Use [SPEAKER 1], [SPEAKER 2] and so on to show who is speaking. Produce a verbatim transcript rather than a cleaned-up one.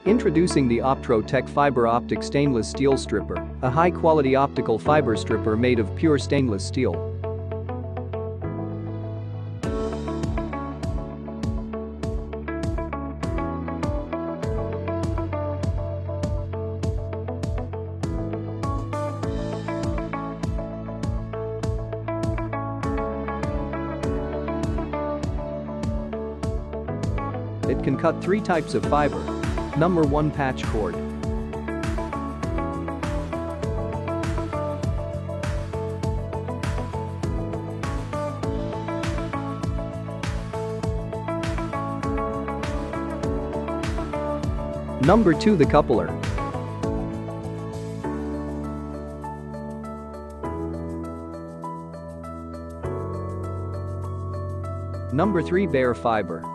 [SPEAKER 1] Introducing the Optrotech Fiber Optic Stainless Steel Stripper, a high-quality optical fiber stripper made of pure stainless steel. It can cut three types of fiber. Number one Patch cord. Number two The coupler. Number three Bare fiber.